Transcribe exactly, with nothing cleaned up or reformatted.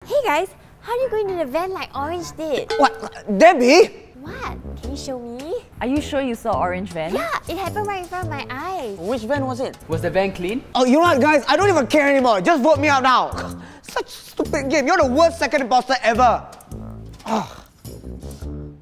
Hey guys, how are you going to the van like Orange did? What? Debbie? What? Can you show me? Are you sure you saw orange van? Yeah, it happened right in front of my eyes. Which van was it? Was the van clean? Oh, you know what, guys? I don't even care anymore. Just vote me out now. Such stupid game. You're the worst second imposter ever. Oh.